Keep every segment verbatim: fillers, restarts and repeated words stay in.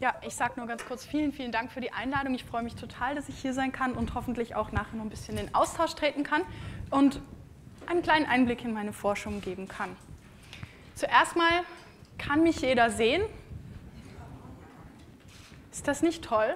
Ja, ich sage nur ganz kurz vielen, vielen Dank für die Einladung. Ich freue mich total, dass ich hier sein kann und hoffentlich auch nachher noch ein bisschen in den Austausch treten kann und einen kleinen Einblick in meine Forschung geben kann. Zuerst mal, kann mich jeder sehen? Ist das nicht toll,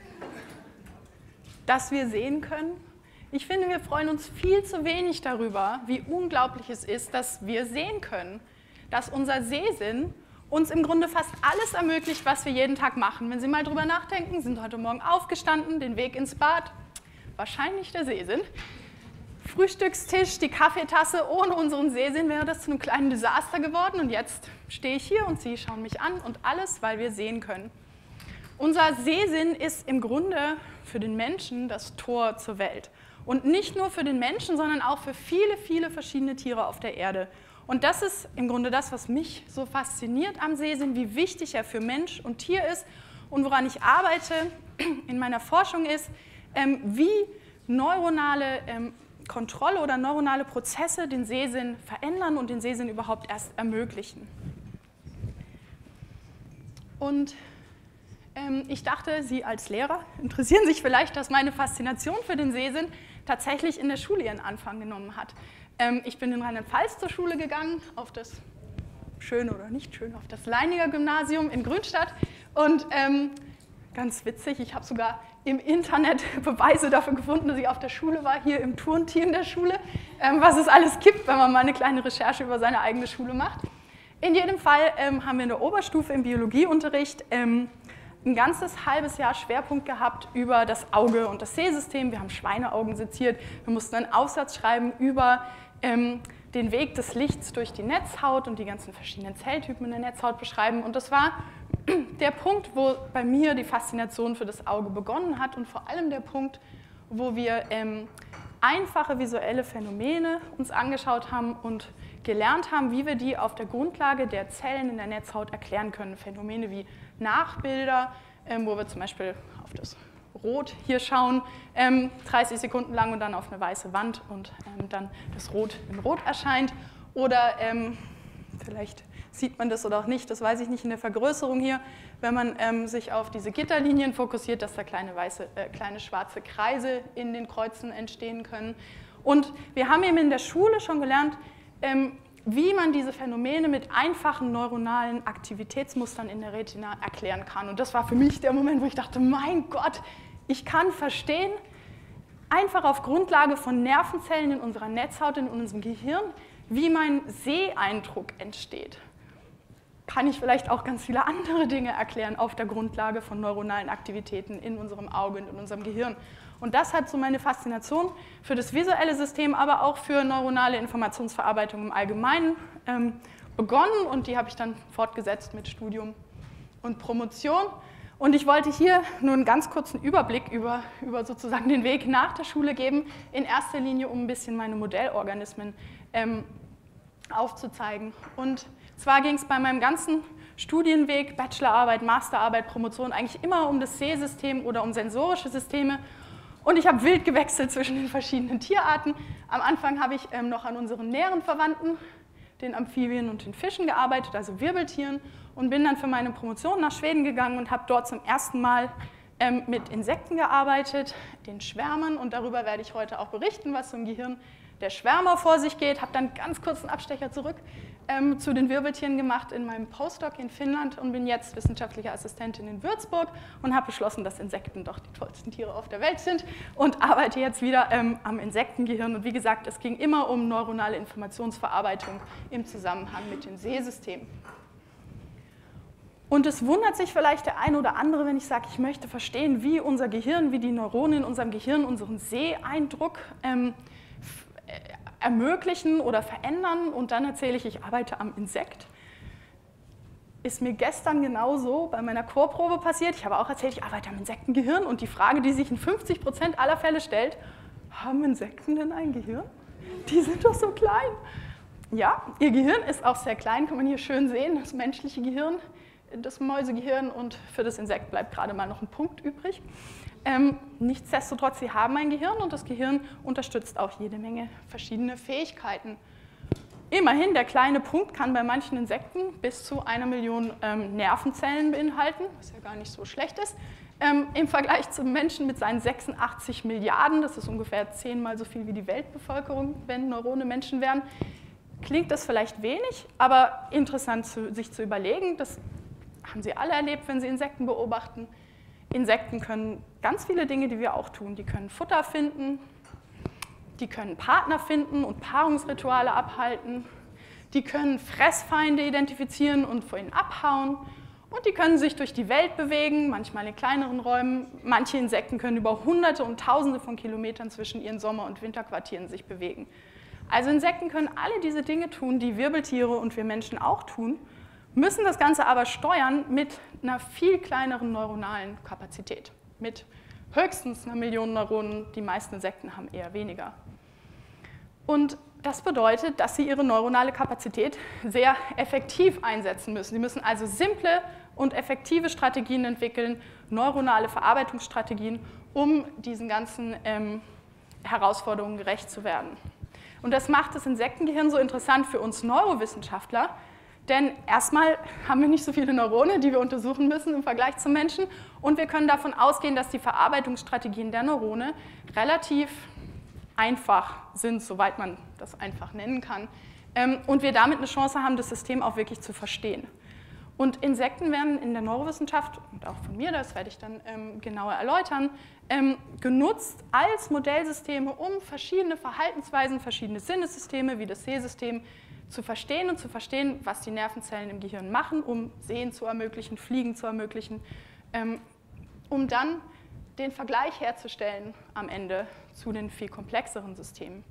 dass wir sehen können? Ich finde, wir freuen uns viel zu wenig darüber, wie unglaublich es ist, dass wir sehen können, dass unser Sehsinn uns im Grunde fast alles ermöglicht, was wir jeden Tag machen. Wenn Sie mal drüber nachdenken, sind heute Morgen aufgestanden, den Weg ins Bad, wahrscheinlich der Sehsinn. Frühstückstisch, die Kaffeetasse, ohne unseren Sehsinn wäre das zu einem kleinen Desaster geworden. Und jetzt stehe ich hier und Sie schauen mich an und alles, weil wir sehen können. Unser Sehsinn ist im Grunde für den Menschen das Tor zur Welt. Und nicht nur für den Menschen, sondern auch für viele, viele verschiedene Tiere auf der Erde. Und das ist im Grunde das, was mich so fasziniert am Sehsinn, wie wichtig er für Mensch und Tier ist und woran ich arbeite in meiner Forschung ist, ähm, wie neuronale ähm, Kontrolle oder neuronale Prozesse den Sehsinn verändern und den Sehsinn überhaupt erst ermöglichen. Und ähm, ich dachte, Sie als Lehrer interessieren sich vielleicht, dass meine Faszination für den Sehsinn tatsächlich in der Schule ihren Anfang genommen hat. Ich bin in Rheinland-Pfalz zur Schule gegangen, auf das schöne oder nicht schöne, auf das Leininger Gymnasium in Grünstadt. Und ähm, ganz witzig, ich habe sogar im Internet Beweise dafür gefunden, dass ich auf der Schule war, hier im Turnteam der Schule, ähm, was es alles gibt, wenn man mal eine kleine Recherche über seine eigene Schule macht. In jedem Fall ähm, haben wir in der Oberstufe im Biologieunterricht ähm, ein ganzes halbes Jahr Schwerpunkt gehabt über das Auge und das Sehsystem. Wir haben Schweineaugen seziert, wir mussten einen Aufsatz schreiben über ähm, den Weg des Lichts durch die Netzhaut und die ganzen verschiedenen Zelltypen in der Netzhaut beschreiben. Und das war der Punkt, wo bei mir die Faszination für das Auge begonnen hat und vor allem der Punkt, wo wir ähm, einfache visuelle Phänomene uns angeschaut haben und gelernt haben, wie wir die auf der Grundlage der Zellen in der Netzhaut erklären können. Phänomene wie Nachbilder, ähm, wo wir zum Beispiel auf das Rot hier schauen, ähm, dreißig Sekunden lang und dann auf eine weiße Wand und ähm, dann das Rot in Rot erscheint. Oder ähm, vielleicht sieht man das oder auch nicht, das weiß ich nicht in der Vergrößerung hier, wenn man ähm, sich auf diese Gitterlinien fokussiert, dass da kleine, weiße, äh, kleine schwarze Kreise in den Kreuzen entstehen können. Und wir haben eben in der Schule schon gelernt, ähm, wie man diese Phänomene mit einfachen neuronalen Aktivitätsmustern in der Retina erklären kann. Und das war für mich der Moment, wo ich dachte, mein Gott, ich kann verstehen, einfach auf Grundlage von Nervenzellen in unserer Netzhaut, in unserem Gehirn, wie mein Seheindruck entsteht. Kann ich vielleicht auch ganz viele andere Dinge erklären auf der Grundlage von neuronalen Aktivitäten in unserem Auge und in unserem Gehirn. Und das hat so meine Faszination für das visuelle System, aber auch für neuronale Informationsverarbeitung im Allgemeinen ähm, begonnen. Und die habe ich dann fortgesetzt mit Studium und Promotion. Und ich wollte hier nur einen ganz kurzen Überblick über, über sozusagen den Weg nach der Schule geben, in erster Linie, um ein bisschen meine Modellorganismen ähm, aufzuzeigen. Und zwar ging es bei meinem ganzen Studienweg, Bachelorarbeit, Masterarbeit, Promotion, eigentlich immer um das Sehsystem oder um sensorische Systeme. Und ich habe wild gewechselt zwischen den verschiedenen Tierarten. Am Anfang habe ich ähm, noch an unseren näheren Verwandten, den Amphibien und den Fischen, gearbeitet, also Wirbeltieren, und bin dann für meine Promotion nach Schweden gegangen und habe dort zum ersten Mal ähm, mit Insekten gearbeitet, den Schwärmern, und darüber werde ich heute auch berichten, was so im Gehirn der Schwärmer vor sich geht. Habe dann ganz kurz einen Abstecher zurück ähm, zu den Wirbeltieren gemacht in meinem Postdoc in Finnland und bin jetzt wissenschaftliche Assistentin in Würzburg und habe beschlossen, dass Insekten doch die tollsten Tiere auf der Welt sind und arbeite jetzt wieder ähm, am Insektengehirn. Und wie gesagt, es ging immer um neuronale Informationsverarbeitung im Zusammenhang mit den Sehsystemen. Und es wundert sich vielleicht der eine oder andere, wenn ich sage, ich möchte verstehen, wie unser Gehirn, wie die Neuronen in unserem Gehirn unseren Seheindruck ähm, ermöglichen oder verändern, und dann erzähle ich, ich arbeite am Insekt. Ist mir gestern genauso bei meiner Chorprobe passiert. Ich habe auch erzählt, ich arbeite am Insektengehirn, und die Frage, die sich in fünfzig Prozent aller Fälle stellt, haben Insekten denn ein Gehirn? Die sind doch so klein. Ja, ihr Gehirn ist auch sehr klein, kann man hier schön sehen, das menschliche Gehirn, das Mäusegehirn, und für das Insekt bleibt gerade mal noch ein Punkt übrig. Ähm, nichtsdestotrotz, sie haben ein Gehirn, und das Gehirn unterstützt auch jede Menge verschiedene Fähigkeiten. Immerhin, der kleine Punkt kann bei manchen Insekten bis zu einer Million ähm, Nervenzellen beinhalten, was ja gar nicht so schlecht ist. Ähm, Im Vergleich zum Menschen mit seinen sechsundachtzig Milliarden, das ist ungefähr zehnmal so viel wie die Weltbevölkerung, wenn Neurone Menschen wären, klingt das vielleicht wenig, aber interessant zu, sich zu überlegen. Das haben Sie alle erlebt, wenn Sie Insekten beobachten. Insekten können ganz viele Dinge, die wir auch tun. Die können Futter finden, die können Partner finden und Paarungsrituale abhalten, die können Fressfeinde identifizieren und vor ihnen abhauen und die können sich durch die Welt bewegen, manchmal in kleineren Räumen. Manche Insekten können über Hunderte und Tausende von Kilometern zwischen ihren Sommer- und Winterquartieren sich bewegen. Also Insekten können alle diese Dinge tun, die Wirbeltiere und wir Menschen auch tun, müssen das Ganze aber steuern mit einer viel kleineren neuronalen Kapazität, mit höchstens einer Million Neuronen. Die meisten Insekten haben eher weniger. Und das bedeutet, dass sie ihre neuronale Kapazität sehr effektiv einsetzen müssen. Sie müssen also simple und effektive Strategien entwickeln, neuronale Verarbeitungsstrategien, um diesen ganzen ähm, Herausforderungen gerecht zu werden. Und das macht das Insektengehirn so interessant für uns Neurowissenschaftler, denn erstmal haben wir nicht so viele Neurone, die wir untersuchen müssen im Vergleich zum Menschen, und wir können davon ausgehen, dass die Verarbeitungsstrategien der Neurone relativ einfach sind, soweit man das einfach nennen kann, und wir damit eine Chance haben, das System auch wirklich zu verstehen. Und Insekten werden in der Neurowissenschaft, und auch von mir, das werde ich dann ähm, genauer erläutern, ähm, genutzt als Modellsysteme, um verschiedene Verhaltensweisen, verschiedene Sinnessysteme wie das Sehsystem zu verstehen und zu verstehen, was die Nervenzellen im Gehirn machen, um Sehen zu ermöglichen, Fliegen zu ermöglichen, ähm, um dann den Vergleich herzustellen am Ende zu den viel komplexeren Systemen.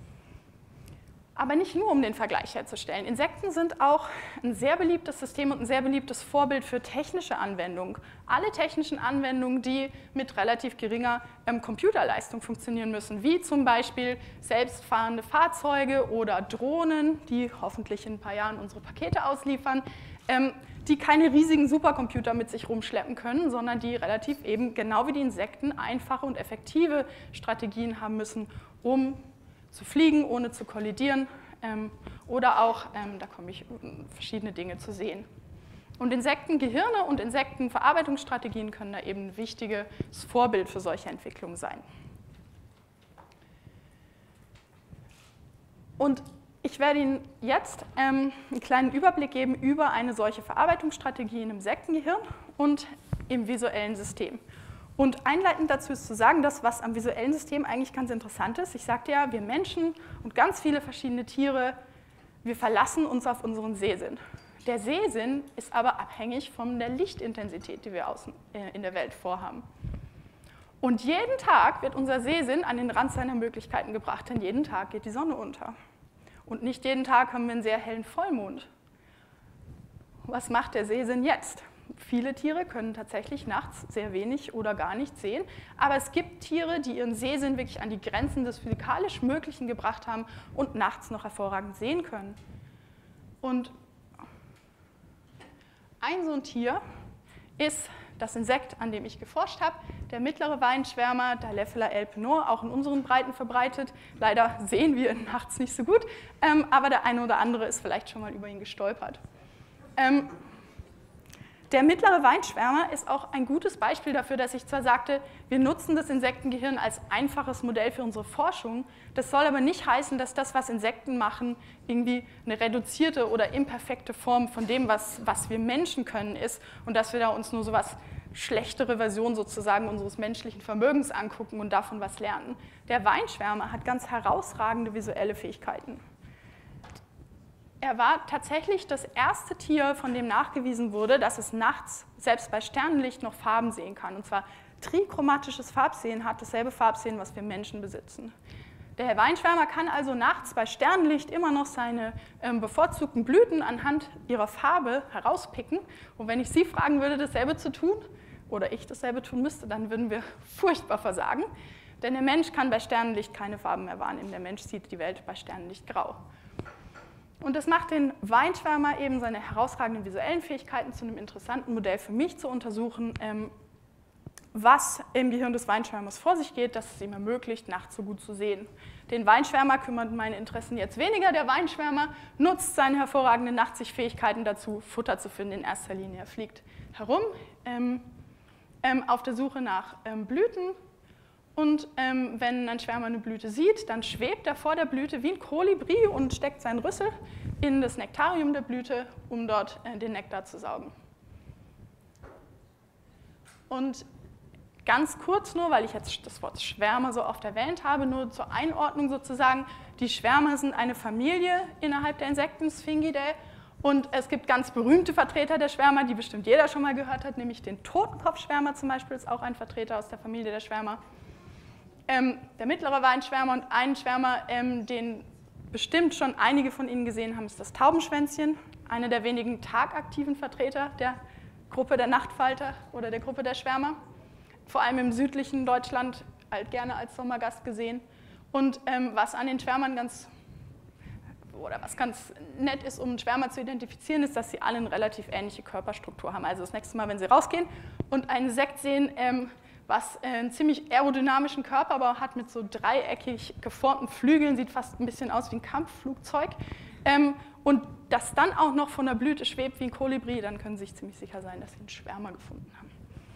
Aber nicht nur, um den Vergleich herzustellen. Insekten sind auch ein sehr beliebtes System und ein sehr beliebtes Vorbild für technische Anwendungen. Alle technischen Anwendungen, die mit relativ geringer ähm, Computerleistung funktionieren müssen, wie zum Beispiel selbstfahrende Fahrzeuge oder Drohnen, die hoffentlich in ein paar Jahren unsere Pakete ausliefern, ähm, die keine riesigen Supercomputer mit sich rumschleppen können, sondern die relativ eben, genau wie die Insekten, einfache und effektive Strategien haben müssen, um zu fliegen, ohne zu kollidieren, ähm, oder auch, ähm, da komme ich, verschiedene Dinge zu sehen. Und Insektengehirne und Insektenverarbeitungsstrategien können da eben ein wichtiges Vorbild für solche Entwicklungen sein. Und ich werde Ihnen jetzt ähm, einen kleinen Überblick geben über eine solche Verarbeitungsstrategie im Insektengehirn und im visuellen System. Und einleitend dazu ist zu sagen, dass was am visuellen System eigentlich ganz interessant ist. Ich sagte ja, wir Menschen und ganz viele verschiedene Tiere, wir verlassen uns auf unseren Sehsinn. Der Sehsinn ist aber abhängig von der Lichtintensität, die wir außen in der Welt vorhaben. Und jeden Tag wird unser Sehsinn an den Rand seiner Möglichkeiten gebracht, denn jeden Tag geht die Sonne unter. Und nicht jeden Tag haben wir einen sehr hellen Vollmond. Was macht der Sehsinn jetzt? Viele Tiere können tatsächlich nachts sehr wenig oder gar nicht sehen, aber es gibt Tiere, die ihren Sehsinn wirklich an die Grenzen des physikalisch Möglichen gebracht haben und nachts noch hervorragend sehen können. Und ein so ein Tier ist das Insekt, an dem ich geforscht habe, der mittlere Weinschwärmer, Dilephala elpenor, auch in unseren Breiten verbreitet. Leider sehen wir ihn nachts nicht so gut, ähm, aber der eine oder andere ist vielleicht schon mal über ihn gestolpert. Ähm, Der mittlere Weinschwärmer ist auch ein gutes Beispiel dafür, dass ich zwar sagte, wir nutzen das Insektengehirn als einfaches Modell für unsere Forschung, das soll aber nicht heißen, dass das, was Insekten machen, irgendwie eine reduzierte oder imperfekte Form von dem, was, was wir Menschen können, ist und dass wir da uns nur so was schlechtere Version sozusagen unseres menschlichen Vermögens angucken und davon was lernen. Der Weinschwärmer hat ganz herausragende visuelle Fähigkeiten. Er war tatsächlich das erste Tier, von dem nachgewiesen wurde, dass es nachts, selbst bei Sternenlicht, noch Farben sehen kann. Und zwar trichromatisches Farbsehen hat dasselbe Farbsehen, was wir Menschen besitzen. Der Weinschwärmer kann also nachts bei Sternenlicht immer noch seine ähm, bevorzugten Blüten anhand ihrer Farbe herauspicken. Und wenn ich Sie fragen würde, dasselbe zu tun, oder ich dasselbe tun müsste, dann würden wir furchtbar versagen. Denn der Mensch kann bei Sternenlicht keine Farben mehr wahrnehmen. Der Mensch sieht die Welt bei Sternenlicht grau. Und das macht den Weinschwärmer eben seine herausragenden visuellen Fähigkeiten zu einem interessanten Modell für mich zu untersuchen, ähm, was im Gehirn des Weinschwärmers vor sich geht, dass es ihm ermöglicht, nachts so gut zu sehen. Den Weinschwärmer kümmern meine Interessen jetzt weniger. Der Weinschwärmer nutzt seine hervorragenden Nachtsichtfähigkeiten dazu, Futter zu finden in erster Linie. Er fliegt herum ähm, ähm, auf der Suche nach ähm, Blüten. Und ähm, wenn ein Schwärmer eine Blüte sieht, dann schwebt er vor der Blüte wie ein Kolibri und steckt seinen Rüssel in das Nektarium der Blüte, um dort äh, den Nektar zu saugen. Und ganz kurz nur, weil ich jetzt das Wort Schwärmer so oft erwähnt habe, nur zur Einordnung sozusagen, die Schwärmer sind eine Familie innerhalb der Insekten, Sphingidae, und es gibt ganz berühmte Vertreter der Schwärmer, die bestimmt jeder schon mal gehört hat, nämlich den Totenkopfschwärmer zum Beispiel, ist auch ein Vertreter aus der Familie der Schwärmer. Ähm, der mittlere Weinschwärmer und ein Schwärmer, ähm, den bestimmt schon einige von Ihnen gesehen haben, ist das Taubenschwänzchen, einer der wenigen tagaktiven Vertreter der Gruppe der Nachtfalter oder der Gruppe der Schwärmer. Vor allem im südlichen Deutschland halt gerne als Sommergast gesehen. Und ähm, was an den Schwärmern ganz, oder was ganz nett ist, um einen Schwärmer zu identifizieren, ist, dass sie alle eine relativ ähnliche Körperstruktur haben. Also das nächste Mal, wenn Sie rausgehen und einen Insekt sehen, ähm, was äh, einen ziemlich aerodynamischen Körper aber hat mit so dreieckig geformten Flügeln, sieht fast ein bisschen aus wie ein Kampfflugzeug, ähm, und das dann auch noch von der Blüte schwebt wie ein Kolibri, dann können Sie sich ziemlich sicher sein, dass Sie einen Schwärmer gefunden haben.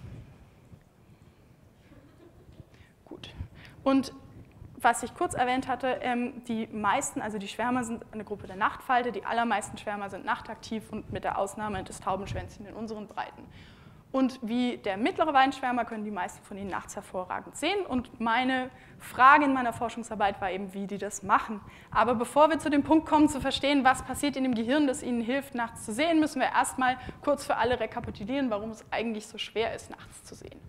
Gut. Und was ich kurz erwähnt hatte, ähm, die meisten, also die Schwärmer sind eine Gruppe der Nachtfalter, die allermeisten Schwärmer sind nachtaktiv und mit der Ausnahme des Taubenschwänzchen in unseren Breiten. Und wie der mittlere Weinschwärmer können die meisten von ihnen nachts hervorragend sehen. Und meine Frage in meiner Forschungsarbeit war eben, wie die das machen. Aber bevor wir zu dem Punkt kommen, zu verstehen, was passiert in dem Gehirn, das ihnen hilft, nachts zu sehen, müssen wir erstmal kurz für alle rekapitulieren, warum es eigentlich so schwer ist, nachts zu sehen.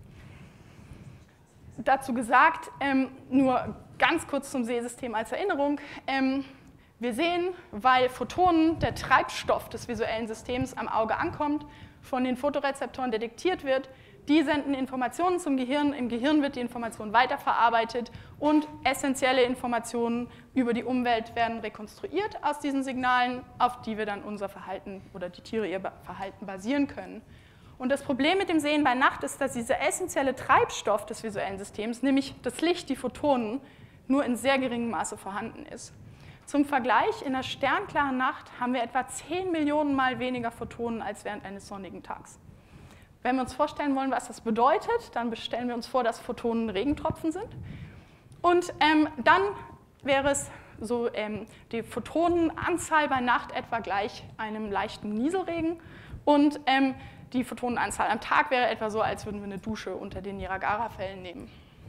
Dazu gesagt, ähm, nur ganz kurz zum Sehsystem als Erinnerung. Ähm, wir sehen, weil Photonen, der Treibstoff des visuellen Systems, am Auge ankommt, von den Photorezeptoren detektiert wird, die senden Informationen zum Gehirn, im Gehirn wird die Information weiterverarbeitet und essentielle Informationen über die Umwelt werden rekonstruiert aus diesen Signalen, auf die wir dann unser Verhalten oder die Tiere ihr Verhalten basieren können. Und das Problem mit dem Sehen bei Nacht ist, dass dieser essentielle Treibstoff des visuellen Systems, nämlich das Licht, die Photonen, nur in sehr geringem Maße vorhanden ist. Zum Vergleich, in einer sternklaren Nacht haben wir etwa zehn Millionen Mal weniger Photonen als während eines sonnigen Tags. Wenn wir uns vorstellen wollen, was das bedeutet, dann stellen wir uns vor, dass Photonen Regentropfen sind. Und ähm, dann wäre es so, ähm, die Photonenanzahl bei Nacht etwa gleich einem leichten Nieselregen. Und ähm, die Photonenanzahl am Tag wäre etwa so, als würden wir eine Dusche unter den Niagara-Fällen nehmen.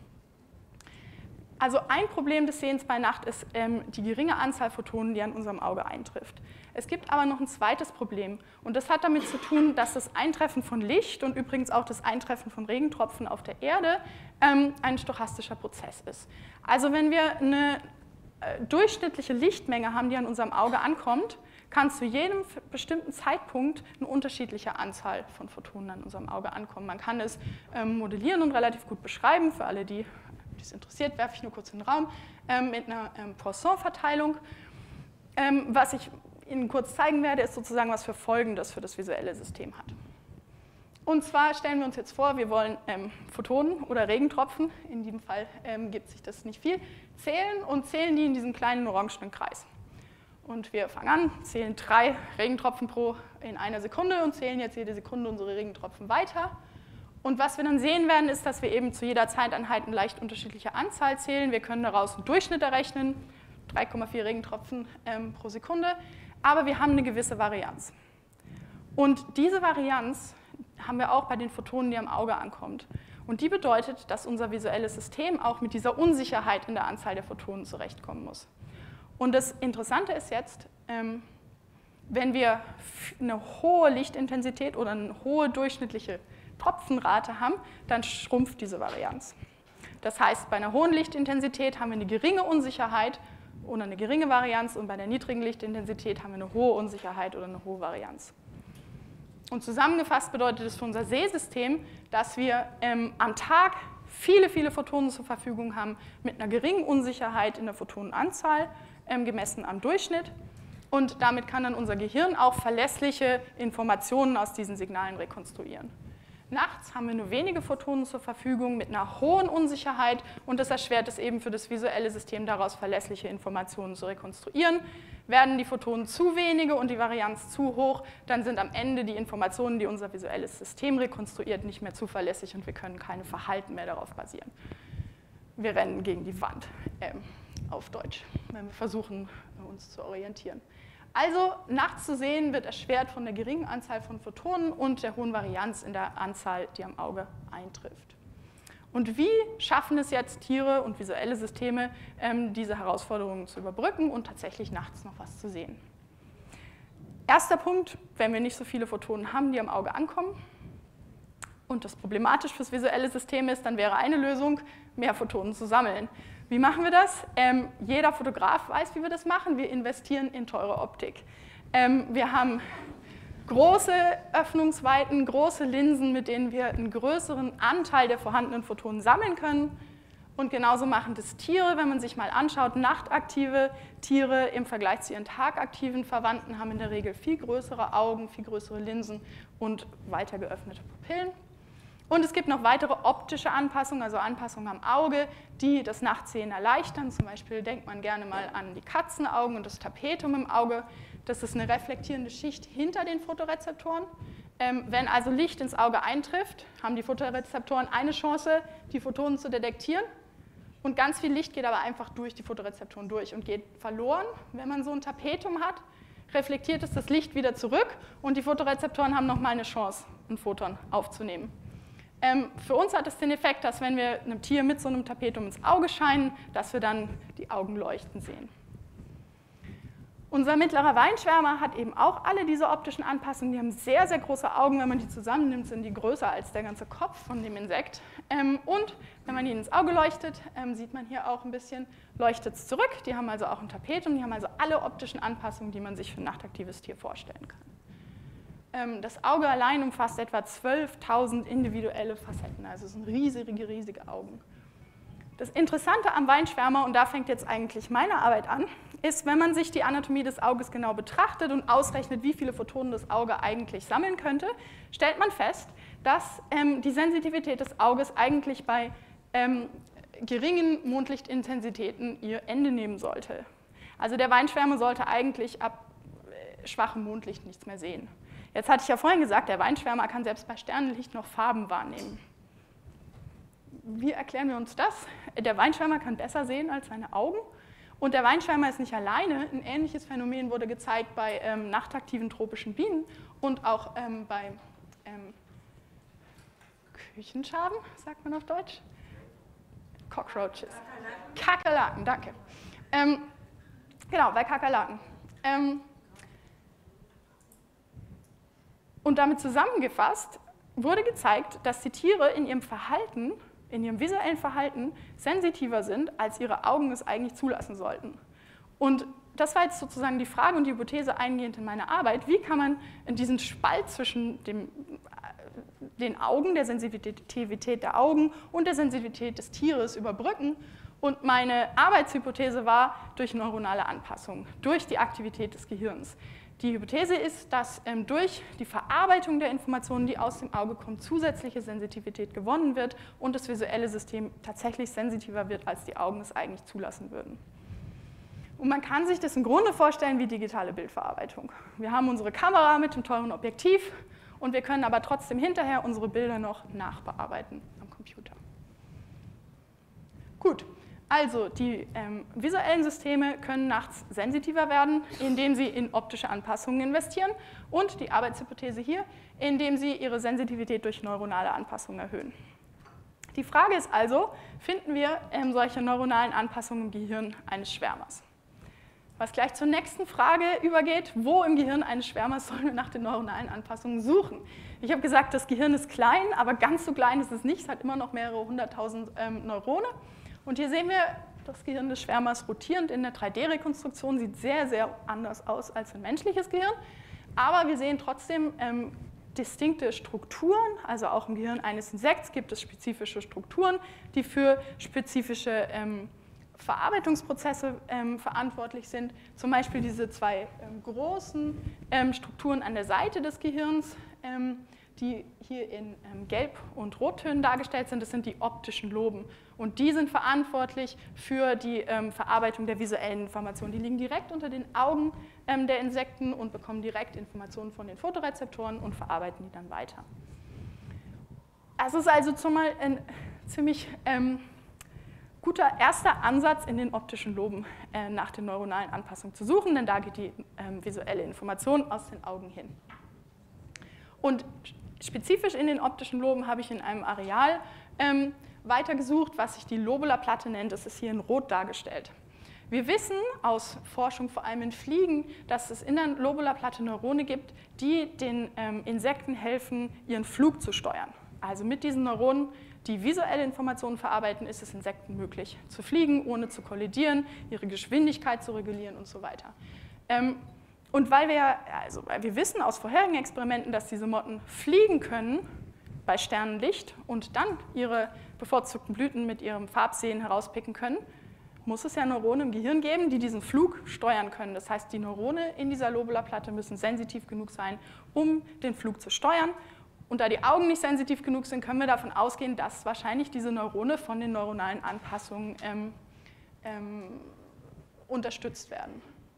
Also ein Problem des Sehens bei Nacht ist ähm, die geringe Anzahl Photonen, die an unserem Auge eintrifft. Es gibt aber noch ein zweites Problem und das hat damit zu tun, dass das Eintreffen von Licht und übrigens auch das Eintreffen von Regentropfen auf der Erde ähm, ein stochastischer Prozess ist. Also wenn wir eine äh, durchschnittliche Lichtmenge haben, die an unserem Auge ankommt, kann zu jedem bestimmten Zeitpunkt eine unterschiedliche Anzahl von Photonen an unserem Auge ankommen. Man kann es ähm, modellieren und relativ gut beschreiben, für alle, die es interessiert, werfe ich nur kurz in den Raum, ähm, mit einer ähm, Poisson-Verteilung. Ähm, was ich Ihnen kurz zeigen werde, ist sozusagen, was für Folgen das für das visuelle System hat. Und zwar stellen wir uns jetzt vor, wir wollen ähm, Photonen oder Regentropfen, in diesem Fall ähm, gibt sich das nicht viel, zählen und zählen die in diesem kleinen orangenen Kreis. Und wir fangen an, zählen drei Regentropfen pro in einer Sekunde und zählen jetzt jede Sekunde unsere Regentropfen weiter. Und was wir dann sehen werden, ist, dass wir eben zu jeder Zeiteinheit eine leicht unterschiedliche Anzahl zählen. Wir können daraus einen Durchschnitt errechnen, drei Komma vier Regentropfen ähm, pro Sekunde, aber wir haben eine gewisse Varianz. Und diese Varianz haben wir auch bei den Photonen, die am Auge ankommt. Und die bedeutet, dass unser visuelles System auch mit dieser Unsicherheit in der Anzahl der Photonen zurechtkommen muss. Und das Interessante ist jetzt, ähm, wenn wir eine hohe Lichtintensität oder eine hohe durchschnittliche Tropfenrate haben, dann schrumpft diese Varianz. Das heißt, bei einer hohen Lichtintensität haben wir eine geringe Unsicherheit oder eine geringe Varianz und bei der niedrigen Lichtintensität haben wir eine hohe Unsicherheit oder eine hohe Varianz. Und zusammengefasst bedeutet es für unser Sehsystem, dass wir ähm, am Tag viele, viele Photonen zur Verfügung haben mit einer geringen Unsicherheit in der Photonenanzahl, ähm, gemessen am Durchschnitt. Und damit kann dann unser Gehirn auch verlässliche Informationen aus diesen Signalen rekonstruieren. Nachts haben wir nur wenige Photonen zur Verfügung mit einer hohen Unsicherheit und das erschwert es eben für das visuelle System, daraus verlässliche Informationen zu rekonstruieren. Werden die Photonen zu wenige und die Varianz zu hoch, dann sind am Ende die Informationen, die unser visuelles System rekonstruiert, nicht mehr zuverlässig und wir können keine Verhalten mehr darauf basieren. Wir rennen gegen die Wand, äh, auf Deutsch, wenn wir versuchen, uns zu orientieren. Also nachts zu sehen wird erschwert von der geringen Anzahl von Photonen und der hohen Varianz in der Anzahl, die am Auge eintrifft. Und wie schaffen es jetzt Tiere und visuelle Systeme, ähm, diese Herausforderungen zu überbrücken und tatsächlich nachts noch was zu sehen? Erster Punkt, wenn wir nicht so viele Photonen haben, die am Auge ankommen und das problematisch fürs visuelle System ist, dann wäre eine Lösung, mehr Photonen zu sammeln. Wie machen wir das? Ähm, jeder Fotograf weiß, wie wir das machen. Wir investieren in teure Optik. Ähm, wir haben große Öffnungsweiten, große Linsen, mit denen wir einen größeren Anteil der vorhandenen Photonen sammeln können. Und genauso machen das Tiere, wenn man sich mal anschaut, nachtaktive Tiere im Vergleich zu ihren tagaktiven Verwandten haben in der Regel viel größere Augen, viel größere Linsen und weiter geöffnete Pupillen. Und es gibt noch weitere optische Anpassungen, also Anpassungen am Auge, die das Nachtsehen erleichtern. Zum Beispiel denkt man gerne mal an die Katzenaugen und das Tapetum im Auge. Das ist eine reflektierende Schicht hinter den Photorezeptoren. Ähm, wenn also Licht ins Auge eintrifft, haben die Photorezeptoren eine Chance, die Photonen zu detektieren. Und ganz viel Licht geht aber einfach durch die Photorezeptoren durch und geht verloren. Wenn man so ein Tapetum hat, reflektiert es das Licht wieder zurück und die Photorezeptoren haben nochmal eine Chance, ein Photon aufzunehmen. Ähm, für uns hat es den Effekt, dass wenn wir einem Tier mit so einem Tapetum ins Auge scheinen, dass wir dann die Augen leuchten sehen. Unser mittlerer Weinschwärmer hat eben auch alle diese optischen Anpassungen. Die haben sehr, sehr große Augen. Wenn man die zusammennimmt, sind die größer als der ganze Kopf von dem Insekt. Ähm, und wenn man ihnen ins Auge leuchtet, ähm, sieht man hier auch ein bisschen, leuchtet es zurück. Die haben also auch ein Tapetum, die haben also alle optischen Anpassungen, die man sich für ein nachtaktives Tier vorstellen kann. Das Auge allein umfasst etwa zwölftausend individuelle Facetten, also es sind riesige, riesige Augen. Das Interessante am Weinschwärmer, und da fängt jetzt eigentlich meine Arbeit an, ist, wenn man sich die Anatomie des Auges genau betrachtet und ausrechnet, wie viele Photonen das Auge eigentlich sammeln könnte, stellt man fest, dass ähm, die Sensitivität des Auges eigentlich bei ähm, geringen Mondlichtintensitäten ihr Ende nehmen sollte. Also der Weinschwärmer sollte eigentlich ab äh, schwachem Mondlicht nichts mehr sehen. Jetzt hatte ich ja vorhin gesagt, der Weinschwärmer kann selbst bei Sternenlicht noch Farben wahrnehmen. Wie erklären wir uns das? Der Weinschwärmer kann besser sehen als seine Augen und der Weinschwärmer ist nicht alleine. Ein ähnliches Phänomen wurde gezeigt bei ähm, nachtaktiven tropischen Bienen und auch ähm, bei ähm, Küchenschaben, sagt man auf Deutsch? Cockroaches. Kakerlaken, Kakerlaken danke. Ähm, genau, bei Kakerlaken. Ähm, Und damit zusammengefasst wurde gezeigt, dass die Tiere in ihrem Verhalten, in ihrem visuellen Verhalten sensitiver sind, als ihre Augen es eigentlich zulassen sollten. Und das war jetzt sozusagen die Frage und die Hypothese eingehend in meiner Arbeit, wie kann man in diesen Spalt zwischen dem, den Augen, der Sensitivität der Augen und der Sensitivität des Tieres überbrücken. Und meine Arbeitshypothese war durch neuronale Anpassung, durch die Aktivität des Gehirns. Die Hypothese ist, dass ähm, durch die Verarbeitung der Informationen, die aus dem Auge kommen, zusätzliche Sensitivität gewonnen wird und das visuelle System tatsächlich sensitiver wird, als die Augen es eigentlich zulassen würden. Und man kann sich das im Grunde vorstellen wie digitale Bildverarbeitung. Wir haben unsere Kamera mit dem teuren Objektiv und wir können aber trotzdem hinterher unsere Bilder noch nachbearbeiten am Computer. Gut. Also die ähm, visuellen Systeme können nachts sensitiver werden, indem sie in optische Anpassungen investieren und die Arbeitshypothese hier, indem sie ihre Sensitivität durch neuronale Anpassungen erhöhen. Die Frage ist also, finden wir ähm, solche neuronalen Anpassungen im Gehirn eines Schwärmers? Was gleich zur nächsten Frage übergeht, wo im Gehirn eines Schwärmers sollen wir nach den neuronalen Anpassungen suchen? Ich habe gesagt, das Gehirn ist klein, aber ganz so klein ist es nicht, es hat immer noch mehrere hunderttausend ähm, Neurone. Und hier sehen wir das Gehirn des Schwärmers rotierend in der drei D Rekonstruktion, sieht sehr, sehr anders aus als ein menschliches Gehirn, aber wir sehen trotzdem ähm, distinkte Strukturen, also auch im Gehirn eines Insekts gibt es spezifische Strukturen, die für spezifische ähm, Verarbeitungsprozesse ähm, verantwortlich sind, zum Beispiel diese zwei ähm, großen ähm, Strukturen an der Seite des Gehirns, ähm, die hier in ähm, Gelb- und Rottönen dargestellt sind, das sind die optischen Loben. Und die sind verantwortlich für die ähm, Verarbeitung der visuellen Informationen. Die liegen direkt unter den Augen ähm, der Insekten und bekommen direkt Informationen von den Photorezeptoren und verarbeiten die dann weiter. Es ist also zumal ein ziemlich ähm, guter erster Ansatz, in den optischen Loben äh, nach den neuronalen Anpassungen zu suchen, denn da geht die ähm, visuelle Information aus den Augen hin. Und spezifisch in den optischen Loben habe ich in einem Areal ähm, weitergesucht, was sich die Lobula-Platte nennt. Das ist hier in Rot dargestellt. Wir wissen aus Forschung, vor allem in Fliegen, dass es in der Lobula-Platte Neurone gibt, die den ähm, Insekten helfen, ihren Flug zu steuern. Also mit diesen Neuronen, die visuelle Informationen verarbeiten, ist es Insekten möglich zu fliegen, ohne zu kollidieren, ihre Geschwindigkeit zu regulieren und so weiter. Ähm, Und weil wir, also weil wir wissen aus vorherigen Experimenten, dass diese Motten fliegen können bei Sternenlicht und dann ihre bevorzugten Blüten mit ihrem Farbsehen herauspicken können, muss es ja Neurone im Gehirn geben, die diesen Flug steuern können. Das heißt, die Neurone in dieser Lobula-Platte müssen sensitiv genug sein, um den Flug zu steuern. Und da die Augen nicht sensitiv genug sind, können wir davon ausgehen, dass wahrscheinlich diese Neurone von den neuronalen Anpassungen ähm, ähm, unterstützt werden.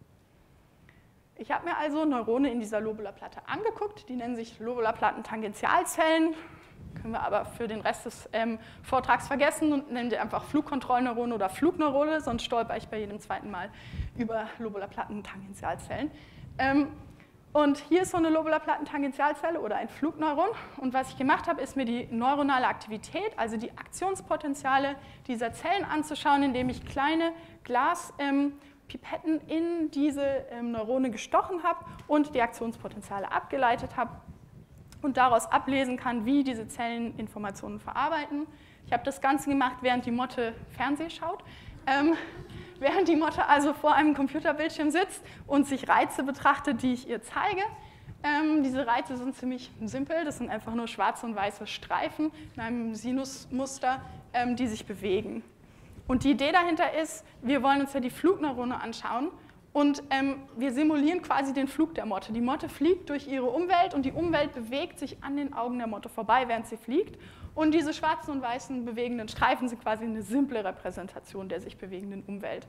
Ich habe mir also Neurone in dieser Lobula-Platte angeguckt. Die nennen sich Lobula-Platten-Tangentialzellen. Können wir aber für den Rest des ähm, Vortrags vergessen und nennen die einfach Flugkontrollneurone oder Flugneurone, sonst stolper ich bei jedem zweiten Mal über Lobula-Platten-Tangentialzellen. Ähm, und hier ist so eine Lobula-Platten-Tangentialzelle oder ein Flugneuron. Und was ich gemacht habe, ist mir die neuronale Aktivität, also die Aktionspotenziale dieser Zellen anzuschauen, indem ich kleine Glas ähm, Pipetten in diese ähm, Neurone gestochen habe und die Aktionspotenziale abgeleitet habe und daraus ablesen kann, wie diese Zellen Informationen verarbeiten. Ich habe das Ganze gemacht, während die Motte Fernsehen schaut. Ähm, während die Motte also vor einem Computerbildschirm sitzt und sich Reize betrachtet, die ich ihr zeige. Ähm, diese Reize sind ziemlich simpel, das sind einfach nur schwarze und weiße Streifen in einem Sinusmuster, ähm, die sich bewegen. Und die Idee dahinter ist, wir wollen uns ja die Flugneurone anschauen und ähm, wir simulieren quasi den Flug der Motte. Die Motte fliegt durch ihre Umwelt und die Umwelt bewegt sich an den Augen der Motte vorbei, während sie fliegt. Und diese schwarzen und weißen bewegenden Streifen sind quasi eine simple Repräsentation der sich bewegenden Umwelt.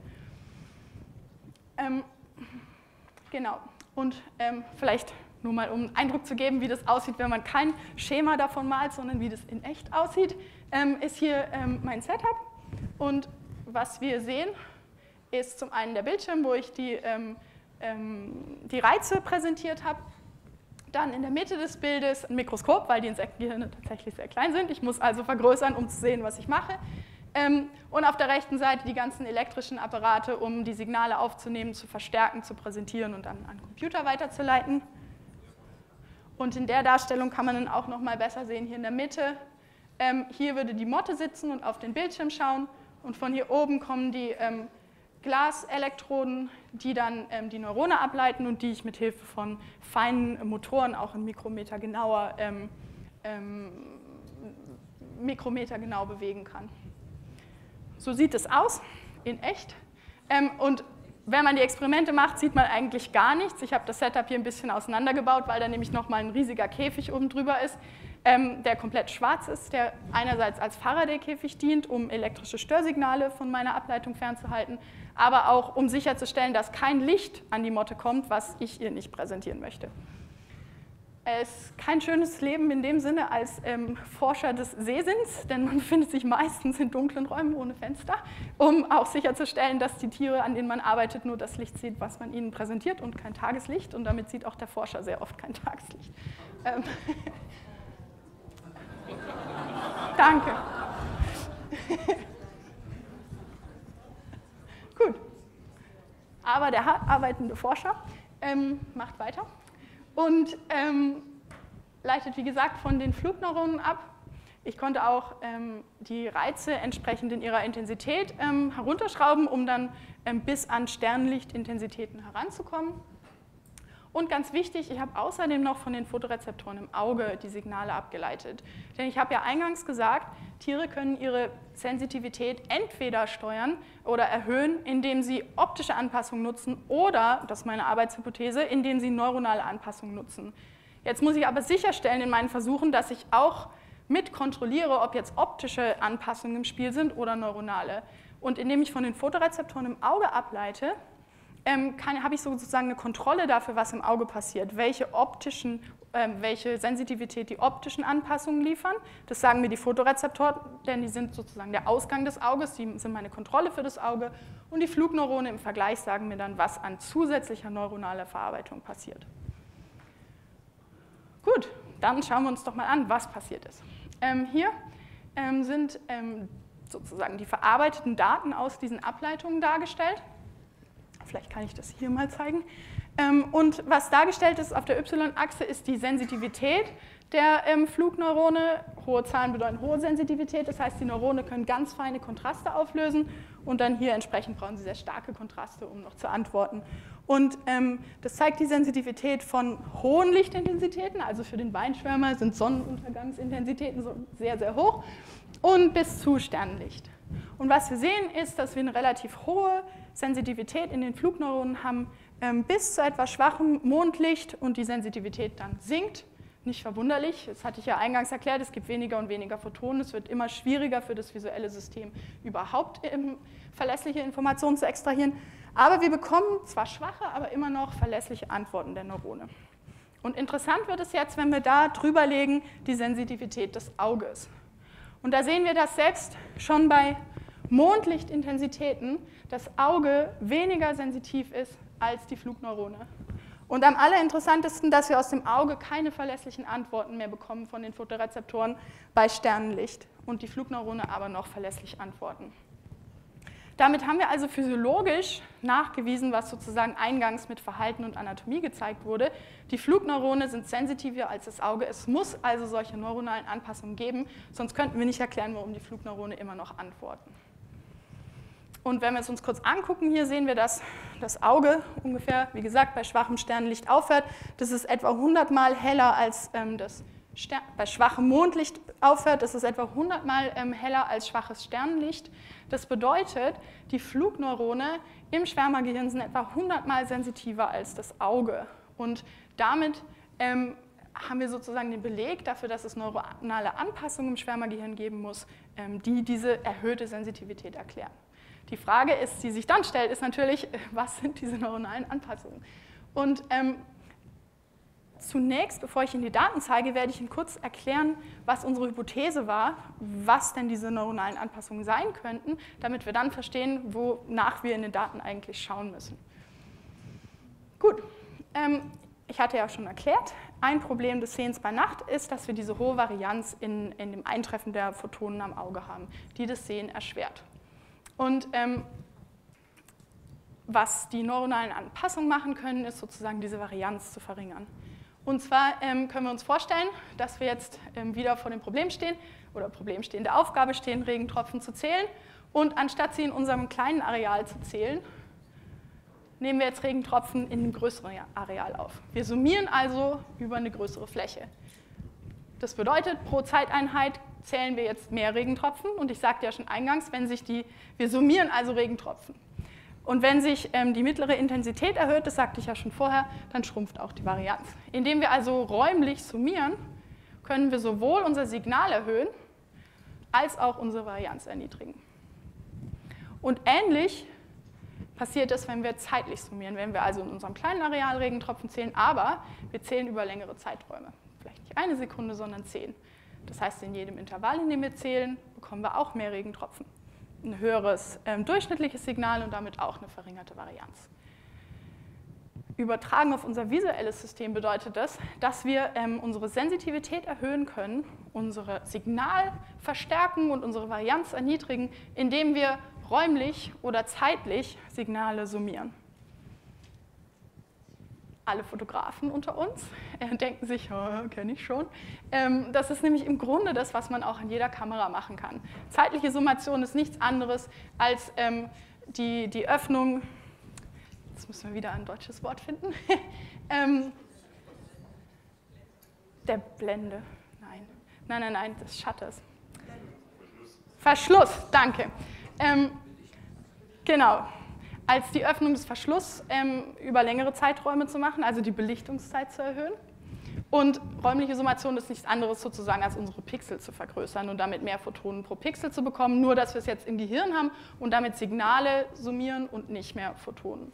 Ähm, genau. Und ähm, vielleicht nur mal, um einen Eindruck zu geben, wie das aussieht, wenn man kein Schema davon malt, sondern wie das in echt aussieht, ähm, ist hier ähm, mein Setup. Und was wir sehen, ist zum einen der Bildschirm, wo ich die, ähm, ähm, die Reize präsentiert habe. Dann in der Mitte des Bildes ein Mikroskop, weil die Insektengehirne tatsächlich sehr klein sind. Ich muss also vergrößern, um zu sehen, was ich mache. Ähm, und auf der rechten Seite die ganzen elektrischen Apparate, um die Signale aufzunehmen, zu verstärken, zu präsentieren und dann an den Computer weiterzuleiten. Und in der Darstellung kann man dann auch noch mal besser sehen, hier in der Mitte. Ähm, hier würde die Motte sitzen und auf den Bildschirm schauen. Und von hier oben kommen die ähm, Glaselektroden, die dann ähm, die Neurone ableiten und die ich mit Hilfe von feinen Motoren auch in Mikrometer genauer, ähm, ähm, Mikrometer genau bewegen kann. So sieht es aus, in echt. Ähm, und wenn man die Experimente macht, sieht man eigentlich gar nichts. Ich habe das Setup hier ein bisschen auseinandergebaut, weil da nämlich nochmal ein riesiger Käfig oben drüber ist, ähm, der komplett schwarz ist, der einerseits als Faraday-Käfig dient, um elektrische Störsignale von meiner Ableitung fernzuhalten, aber auch um sicherzustellen, dass kein Licht an die Motte kommt, was ich ihr nicht präsentieren möchte. Es ist kein schönes Leben in dem Sinne als ähm, Forscher des Sehsinns, denn man befindet sich meistens in dunklen Räumen ohne Fenster, um auch sicherzustellen, dass die Tiere, an denen man arbeitet, nur das Licht sieht, was man ihnen präsentiert und kein Tageslicht. Und damit sieht auch der Forscher sehr oft kein Tageslicht. Ähm Danke. Gut. Aber der hart arbeitende Forscher ähm, macht weiter. Und ähm, leitet, wie gesagt, von den Flugneuronen ab. Ich konnte auch ähm, die Reize entsprechend in ihrer Intensität ähm, herunterschrauben, um dann ähm, bis an Sternlichtintensitäten heranzukommen. Und ganz wichtig, ich habe außerdem noch von den Photorezeptoren im Auge die Signale abgeleitet. Denn ich habe ja eingangs gesagt, Tiere können ihre Sensitivität entweder steuern oder erhöhen, indem sie optische Anpassungen nutzen oder, das ist meine Arbeitshypothese, indem sie neuronale Anpassungen nutzen. Jetzt muss ich aber sicherstellen in meinen Versuchen, dass ich auch mit kontrolliere, ob jetzt optische Anpassungen im Spiel sind oder neuronale. Und indem ich von den Photorezeptoren im Auge ableite, ähm, habe ich sozusagen eine Kontrolle dafür, was im Auge passiert, welche optischen, äh, welche Sensitivität die optischen Anpassungen liefern. Das sagen mir die Photorezeptoren, denn die sind sozusagen der Ausgang des Auges, die sind meine Kontrolle für das Auge. Und die Flugneurone im Vergleich sagen mir dann, was an zusätzlicher neuronaler Verarbeitung passiert. Gut, dann schauen wir uns doch mal an, was passiert ist. Ähm, hier ähm, sind ähm, sozusagen die verarbeiteten Daten aus diesen Ableitungen dargestellt. Vielleicht kann ich das hier mal zeigen. Ähm, und was dargestellt ist auf der Y-Achse, ist die Sensitivität der ähm, Flugneurone. Hohe Zahlen bedeuten hohe Sensitivität, das heißt, die Neurone können ganz feine Kontraste auflösen und dann hier entsprechend brauchen sie sehr starke Kontraste, um noch zu antworten. Und ähm, das zeigt die Sensitivität von hohen Lichtintensitäten, also für den Beinschwärmer sind Sonnenuntergangsintensitäten so sehr, sehr hoch, und bis zu Sternenlicht. Und was wir sehen, ist, dass wir eine relativ hohe Sensitivität in den Flugneuronen haben, ähm, bis zu etwas schwachem Mondlicht und die Sensitivität dann sinkt. Nicht verwunderlich, das hatte ich ja eingangs erklärt, es gibt weniger und weniger Photonen, es wird immer schwieriger für das visuelle System überhaupt ähm, verlässliche Informationen zu extrahieren. Aber wir bekommen zwar schwache, aber immer noch verlässliche Antworten der Neurone. Und interessant wird es jetzt, wenn wir da drüber legen, die Sensitivität des Auges. Und da sehen wir, dass selbst schon bei Mondlichtintensitäten das Auge weniger sensitiv ist als die Flugneurone. Und am allerinteressantesten, dass wir aus dem Auge keine verlässlichen Antworten mehr bekommen von den Photorezeptoren bei Sternenlicht und die Flugneurone aber noch verlässlich antworten. Damit haben wir also physiologisch nachgewiesen, was sozusagen eingangs mit Verhalten und Anatomie gezeigt wurde. Die Flugneurone sind sensitiver als das Auge. Es muss also solche neuronalen Anpassungen geben, sonst könnten wir nicht erklären, warum die Flugneurone immer noch antworten. Und wenn wir es uns kurz angucken, hier sehen wir, dass das Auge ungefähr, wie gesagt, bei schwachem Sternenlicht aufhört. Das ist etwa hundert Mal heller als ähm, das Stern bei schwachem Mondlicht aufhört. Das ist etwa hundert Mal ähm, heller als schwaches Sternenlicht. Das bedeutet, die Flugneurone im Schwärmergehirn sind etwa hundert Mal sensitiver als das Auge. Und damit ähm, haben wir sozusagen den Beleg dafür, dass es neuronale Anpassungen im Schwärmergehirn geben muss, ähm, die diese erhöhte Sensitivität erklären. Die Frage, ist, die sich dann stellt, ist natürlich, was sind diese neuronalen Anpassungen? Und ähm, zunächst, bevor ich Ihnen die Daten zeige, werde ich Ihnen kurz erklären, was unsere Hypothese war, was denn diese neuronalen Anpassungen sein könnten, damit wir dann verstehen, wonach wir in den Daten eigentlich schauen müssen. Gut, ähm, ich hatte ja schon erklärt, ein Problem des Sehens bei Nacht ist, dass wir diese hohe Varianz in, in dem Eintreffen der Photonen am Auge haben, die das Sehen erschwert. Und ähm, was die neuronalen Anpassungen machen können, ist sozusagen diese Varianz zu verringern. Und zwar ähm, können wir uns vorstellen, dass wir jetzt ähm, wieder vor dem Problem stehen oder Problem stehen, der Aufgabe stehen, Regentropfen zu zählen. Und anstatt sie in unserem kleinen Areal zu zählen, nehmen wir jetzt Regentropfen in einem größeren Areal auf. Wir summieren also über eine größere Fläche. Das bedeutet, pro Zeiteinheit zählen wir jetzt mehr Regentropfen. Und ich sagte ja schon eingangs, wenn sich die, wir summieren also Regentropfen. Und wenn sich ähm, die mittlere Intensität erhöht, das sagte ich ja schon vorher, dann schrumpft auch die Varianz. Indem wir also räumlich summieren, können wir sowohl unser Signal erhöhen, als auch unsere Varianz erniedrigen. Und ähnlich passiert es, wenn wir zeitlich summieren, wenn wir also in unserem kleinen Areal Regentropfen zählen, aber wir zählen über längere Zeiträume. Vielleicht nicht eine Sekunde, sondern zehn. Das heißt, in jedem Intervall, in dem wir zählen, bekommen wir auch mehr Regentropfen. Ein höheres ähm, durchschnittliches Signal und damit auch eine verringerte Varianz. Übertragen auf unser visuelles System bedeutet das, dass wir ähm, unsere Sensitivität erhöhen können, unser Signal verstärken und unsere Varianz erniedrigen, indem wir räumlich oder zeitlich Signale summieren. Alle Fotografen unter uns äh, denken sich, oh, kenne ich schon. Ähm, das ist nämlich im Grunde das, was man auch an jeder Kamera machen kann. Zeitliche Summation ist nichts anderes als ähm, die, die Öffnung, jetzt müssen wir wieder ein deutsches Wort finden, ähm, der Blende, nein, nein, nein, nein, des Shutters. Verschluss, danke. Ähm, genau. Als die Öffnung des Verschlusses ähm, über längere Zeiträume zu machen, also die Belichtungszeit zu erhöhen. Und räumliche Summation ist nichts anderes sozusagen, als unsere Pixel zu vergrößern und damit mehr Photonen pro Pixel zu bekommen, nur dass wir es jetzt im Gehirn haben und damit Signale summieren und nicht mehr Photonen.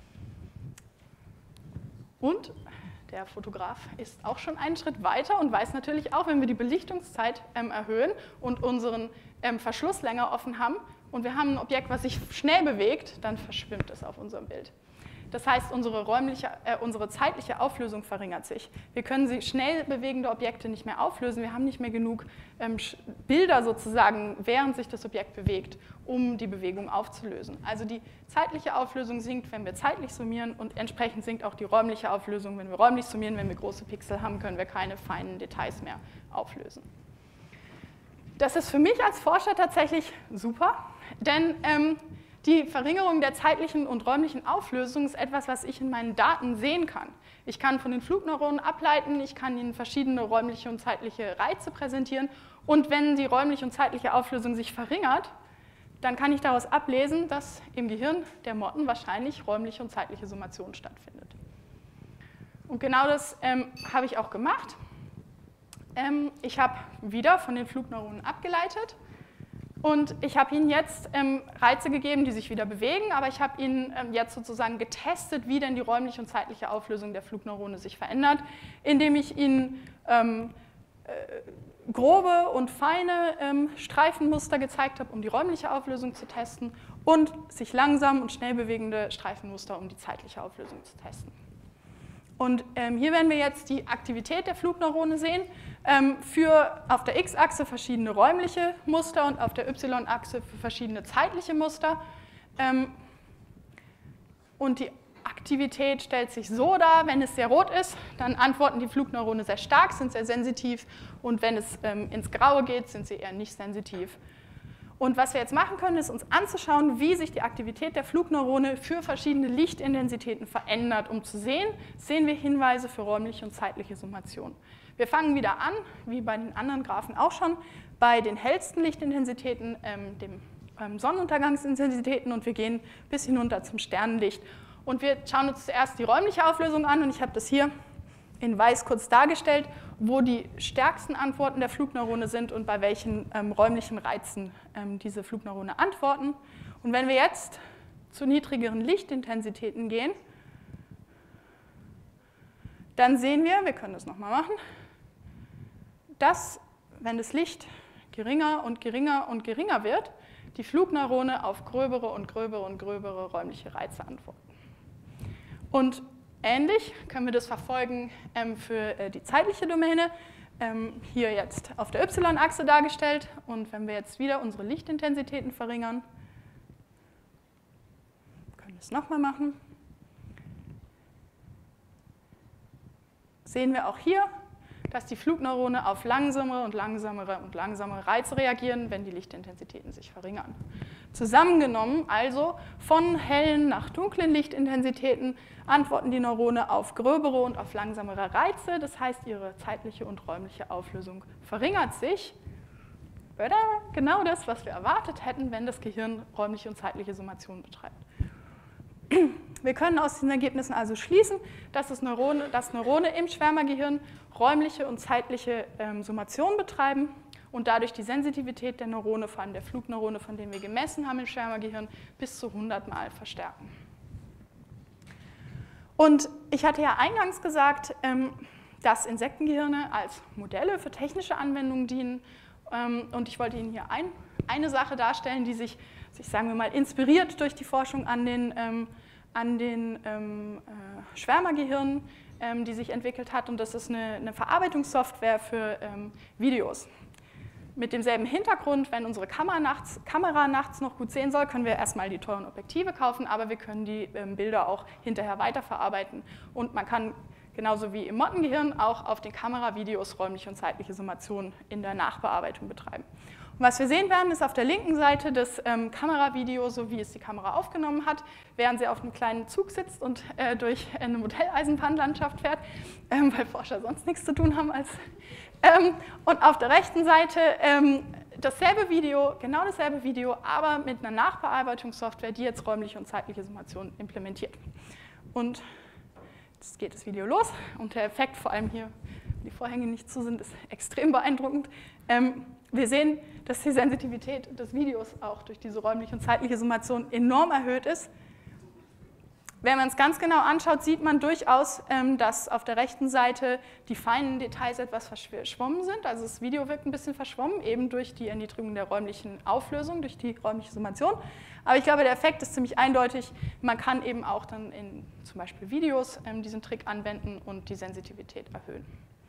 Und der Fotograf ist auch schon einen Schritt weiter und weiß natürlich auch, wenn wir die Belichtungszeit ähm, erhöhen und unseren ähm, Verschluss länger offen haben und wir haben ein Objekt, was sich schnell bewegt, dann verschwimmt es auf unserem Bild. Das heißt, unsere, räumliche, äh, unsere zeitliche Auflösung verringert sich. Wir können sie schnell bewegende Objekte nicht mehr auflösen. Wir haben nicht mehr genug ähm, Bilder sozusagen, während sich das Objekt bewegt, um die Bewegung aufzulösen. Also die zeitliche Auflösung sinkt, wenn wir zeitlich summieren und entsprechend sinkt auch die räumliche Auflösung, wenn wir räumlich summieren. Wenn wir große Pixel haben, können wir keine feinen Details mehr auflösen. Das ist für mich als Forscher tatsächlich super, denn ähm, die Verringerung der zeitlichen und räumlichen Auflösung ist etwas, was ich in meinen Daten sehen kann. Ich kann von den Flugneuronen ableiten, ich kann ihnen verschiedene räumliche und zeitliche Reize präsentieren und wenn die räumliche und zeitliche Auflösung sich verringert, dann kann ich daraus ablesen, dass im Gehirn der Motten wahrscheinlich räumliche und zeitliche Summation stattfindet. Und genau das ähm, habe ich auch gemacht. Ähm, ich habe wieder von den Flugneuronen abgeleitet. Und ich habe Ihnen jetzt ähm, Reize gegeben, die sich wieder bewegen, aber ich habe Ihnen ähm, jetzt sozusagen getestet, wie denn die räumliche und zeitliche Auflösung der Flugneurone sich verändert, indem ich Ihnen ähm, äh, grobe und feine ähm, Streifenmuster gezeigt habe, um die räumliche Auflösung zu testen und sich langsam und schnell bewegende Streifenmuster, um die zeitliche Auflösung zu testen. Und ähm, hier werden wir jetzt die Aktivität der Flugneurone sehen. Ähm, für auf der X-Achse verschiedene räumliche Muster und auf der Y-Achse für verschiedene zeitliche Muster. Ähm, und die Aktivität stellt sich so dar, wenn es sehr rot ist, dann antworten die Flugneurone sehr stark, sind sehr sensitiv. Und wenn es ähm, ins Graue geht, sind sie eher nicht sensitiv. Und was wir jetzt machen können, ist uns anzuschauen, wie sich die Aktivität der Flugneurone für verschiedene Lichtintensitäten verändert, um zu sehen, sehen wir Hinweise für räumliche und zeitliche Summation. Wir fangen wieder an, wie bei den anderen Graphen auch schon, bei den hellsten Lichtintensitäten, ähm, den ähm, Sonnenuntergangsintensitäten und wir gehen bis hinunter zum Sternenlicht. Und wir schauen uns zuerst die räumliche Auflösung an und ich habe das hier in weiß kurz dargestellt, wo die stärksten Antworten der Flugneurone sind und bei welchen ähm, räumlichen Reizen ähm, diese Flugneurone antworten. Und wenn wir jetzt zu niedrigeren Lichtintensitäten gehen, dann sehen wir, wir können das nochmal machen, dass, wenn das Licht geringer und geringer und geringer wird, die Flugneurone auf gröbere und gröbere und gröbere räumliche Reize antworten. Und ähnlich können wir das verfolgen ähm, für äh, die zeitliche Domäne, ähm, hier jetzt auf der Y-Achse dargestellt. Und wenn wir jetzt wieder unsere Lichtintensitäten verringern, können wir es nochmal machen, sehen wir auch hier, dass die Flugneurone auf langsamere und langsamere und langsamere Reize reagieren, wenn die Lichtintensitäten sich verringern. Zusammengenommen also von hellen nach dunklen Lichtintensitäten antworten die Neurone auf gröbere und auf langsamere Reize, das heißt, ihre zeitliche und räumliche Auflösung verringert sich. Oder genau das, was wir erwartet hätten, wenn das Gehirn räumliche und zeitliche Summation betreibt. Wir können aus diesen Ergebnissen also schließen, dass das Neurone, dass Neurone im Schwärmergehirn räumliche und zeitliche ähm, Summation betreiben und dadurch die Sensitivität der Neurone, vor allem der Flugneurone, von denen wir gemessen haben im Schwärmergehirn, bis zu hundert Mal verstärken. Und ich hatte ja eingangs gesagt, ähm, dass Insektengehirne als Modelle für technische Anwendungen dienen. Ähm, und ich wollte Ihnen hier ein, eine Sache darstellen, die sich, sich, sagen wir mal, inspiriert durch die Forschung an den, ähm, an den ähm, äh, Schwärmergehirnen, ähm, die sich entwickelt hat. Und das ist eine, eine Verarbeitungssoftware für ähm, Videos. Mit demselben Hintergrund, wenn unsere Kamera nachts, Kamera nachts noch gut sehen soll, können wir erstmal die teuren Objektive kaufen, aber wir können die ähm, Bilder auch hinterher weiterverarbeiten. Und man kann genauso wie im Mottengehirn auch auf den Kameravideos räumliche und zeitliche Summation in der Nachbearbeitung betreiben. Und was wir sehen werden, ist auf der linken Seite das ähm, Kameravideo, so wie es die Kamera aufgenommen hat, während sie auf einem kleinen Zug sitzt und äh, durch eine Modelleisenbahnlandschaft fährt, ähm, weil Forscher sonst nichts zu tun haben als... Ähm, und auf der rechten Seite ähm, dasselbe Video, genau dasselbe Video, aber mit einer Nachbearbeitungssoftware, die jetzt räumliche und zeitliche Summation implementiert. Und jetzt geht das Video los und der Effekt vor allem hier die Vorhänge nicht zu sind, ist extrem beeindruckend. Ähm, wir sehen, dass die Sensitivität des Videos auch durch diese räumliche und zeitliche Summation enorm erhöht ist. Wenn man es ganz genau anschaut, sieht man durchaus, ähm, dass auf der rechten Seite die feinen Details etwas verschwommen sind. Also das Video wirkt ein bisschen verschwommen, eben durch die Erniedrigung der räumlichen Auflösung, durch die räumliche Summation. Aber ich glaube, der Effekt ist ziemlich eindeutig. Man kann eben auch dann in zum Beispiel Videos ähm, diesen Trick anwenden und die Sensitivität erhöhen.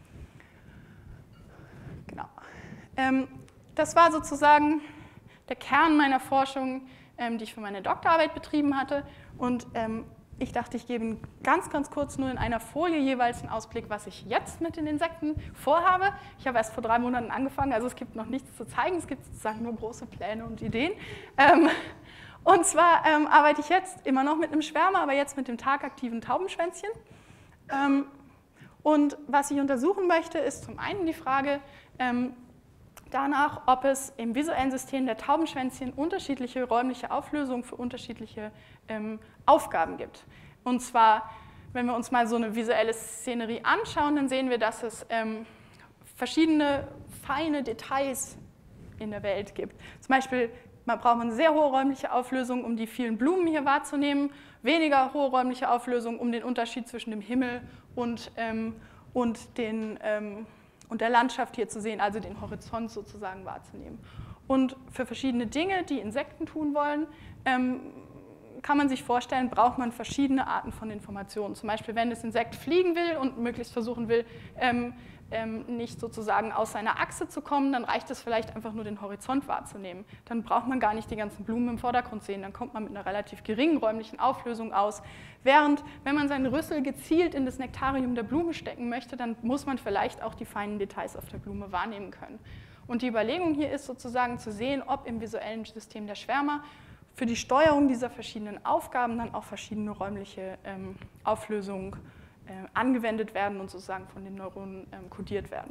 Genau. Ähm, das war sozusagen der Kern meiner Forschung, ähm, die ich für meine Doktorarbeit betrieben hatte. Und ähm, ich dachte, ich gebe Ihnen ganz, ganz kurz nur in einer Folie jeweils einen Ausblick, was ich jetzt mit den Insekten vorhabe. Ich habe erst vor drei Monaten angefangen, also es gibt noch nichts zu zeigen, es gibt sozusagen nur große Pläne und Ideen. Ähm, und zwar ähm, arbeite ich jetzt immer noch mit einem Schwärmer, aber jetzt mit dem tagaktiven Taubenschwänzchen. Ähm, und was ich untersuchen möchte, ist zum einen die Frage, ähm, danach, ob es im visuellen System der Taubenschwänzchen unterschiedliche räumliche Auflösungen für unterschiedliche ähm, Aufgaben gibt. Und zwar, wenn wir uns mal so eine visuelle Szenerie anschauen, dann sehen wir, dass es ähm, verschiedene feine Details in der Welt gibt. Zum Beispiel man braucht eine sehr hohe räumliche Auflösung, um die vielen Blumen hier wahrzunehmen, weniger hohe räumliche Auflösung, um den Unterschied zwischen dem Himmel und, ähm, und den ähm, und der Landschaft hier zu sehen, also den Horizont sozusagen wahrzunehmen. Und für verschiedene Dinge, die Insekten tun wollen, ähm, kann man sich vorstellen, braucht man verschiedene Arten von Informationen. Zum Beispiel, wenn das Insekt fliegen will und möglichst versuchen will, ähm, ähm, nicht sozusagen aus seiner Achse zu kommen, dann reicht es vielleicht einfach nur, den Horizont wahrzunehmen. Dann braucht man gar nicht die ganzen Blumen im Vordergrund sehen, dann kommt man mit einer relativ geringen räumlichen Auflösung aus. Während, wenn man seinen Rüssel gezielt in das Nektarium der Blume stecken möchte, dann muss man vielleicht auch die feinen Details auf der Blume wahrnehmen können. Und die Überlegung hier ist sozusagen zu sehen, ob im visuellen System der Schwärmer für die Steuerung dieser verschiedenen Aufgaben dann auch verschiedene räumliche ähm, Auflösungen äh, angewendet werden und sozusagen von den Neuronen ähm, kodiert werden.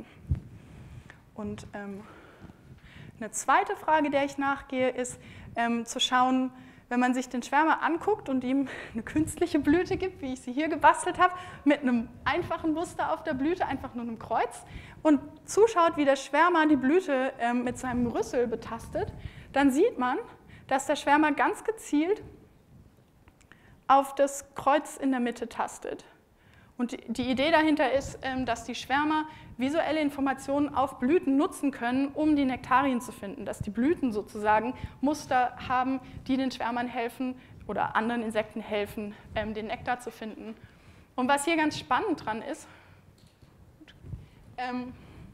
Und ähm, eine zweite Frage, der ich nachgehe, ist ähm, zu schauen, wenn man sich den Schwärmer anguckt und ihm eine künstliche Blüte gibt, wie ich sie hier gebastelt habe, mit einem einfachen Muster auf der Blüte, einfach nur einem Kreuz, und zuschaut, wie der Schwärmer die Blüte ähm, mit seinem Rüssel betastet, dann sieht man, dass der Schwärmer ganz gezielt auf das Kreuz in der Mitte tastet. Und die Idee dahinter ist, dass die Schwärmer visuelle Informationen auf Blüten nutzen können, um die Nektarien zu finden, dass die Blüten sozusagen Muster haben, die den Schwärmern helfen oder anderen Insekten helfen, den Nektar zu finden. Und was hier ganz spannend dran ist, ähm,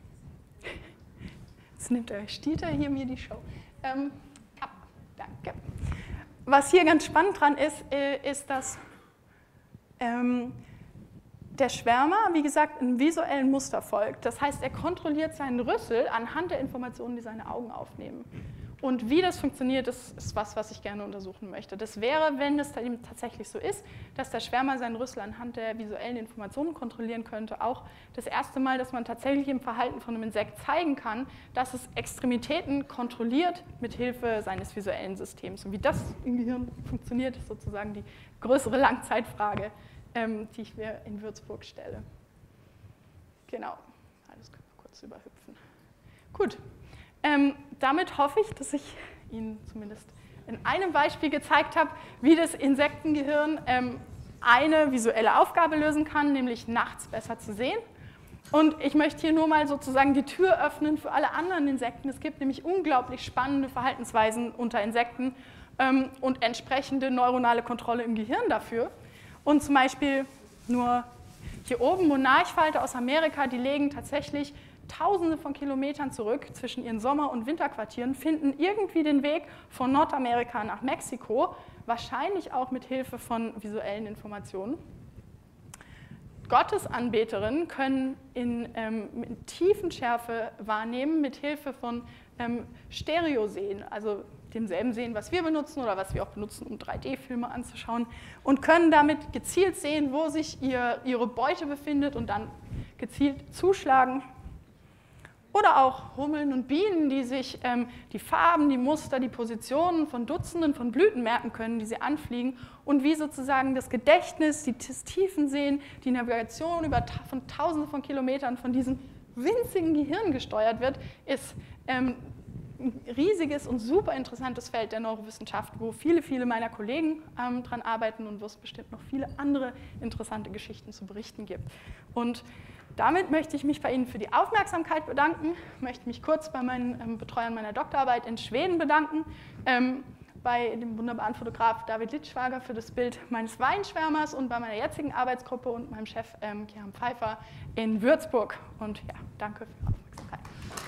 jetzt nimmt der Stieter hier mir die Show. Ähm, ah, danke. Was hier ganz spannend dran ist, ist, dass ähm, der Schwärmer, wie gesagt, einem visuellen Muster folgt. Das heißt, er kontrolliert seinen Rüssel anhand der Informationen, die seine Augen aufnehmen. Und wie das funktioniert, das ist was, was ich gerne untersuchen möchte. Das wäre, wenn es tatsächlich so ist, dass der Schwärmer seinen Rüssel anhand der visuellen Informationen kontrollieren könnte, auch das erste Mal, dass man tatsächlich im Verhalten von einem Insekt zeigen kann, dass es Extremitäten kontrolliert mit Hilfe seines visuellen Systems. Und wie das im Gehirn funktioniert, ist sozusagen die größere Langzeitfrage, ähm, die ich mir in Würzburg stelle. Genau, alles können wir kurz überhüpfen. Gut. Ähm, damit hoffe ich, dass ich Ihnen zumindest in einem Beispiel gezeigt habe, wie das Insektengehirn ähm, eine visuelle Aufgabe lösen kann, nämlich nachts besser zu sehen. Und ich möchte hier nur mal sozusagen die Tür öffnen für alle anderen Insekten. Es gibt nämlich unglaublich spannende Verhaltensweisen unter Insekten ähm, und entsprechende neuronale Kontrolle im Gehirn dafür. Und zum Beispiel nur hier oben Monarchfalter aus Amerika, die legen tatsächlich Tausende von Kilometern zurück zwischen ihren Sommer- und Winterquartieren, finden irgendwie den Weg von Nordamerika nach Mexiko, wahrscheinlich auch mit Hilfe von visuellen Informationen. Gottesanbeterinnen können in ähm, mit Tiefenschärfe wahrnehmen mit Hilfe von ähm, Stereosehen, also demselben Sehen, was wir benutzen oder was wir auch benutzen, um drei D-Filme anzuschauen, und können damit gezielt sehen, wo sich ihr, ihre Beute befindet und dann gezielt zuschlagen. oder auch Hummeln und Bienen, die sich ähm, die Farben, die Muster, die Positionen von Dutzenden von Blüten merken können, die sie anfliegen, und wie sozusagen das Gedächtnis, die, das Tiefensehen, die Navigation über von Tausenden von Kilometern von diesem winzigen Gehirn gesteuert wird, ist ähm, ein riesiges und super interessantes Feld der Neurowissenschaft, wo viele, viele meiner Kollegen ähm, dran arbeiten und wo es bestimmt noch viele andere interessante Geschichten zu berichten gibt. Und damit möchte ich mich bei Ihnen für die Aufmerksamkeit bedanken, möchte mich kurz bei meinen ähm, Betreuern meiner Doktorarbeit in Schweden bedanken, ähm, bei dem wunderbaren Fotograf David Littschwager für das Bild meines Weinschwärmers und bei meiner jetzigen Arbeitsgruppe und meinem Chef ähm, Kieran Pfeiffer in Würzburg. Und ja, danke für die Aufmerksamkeit.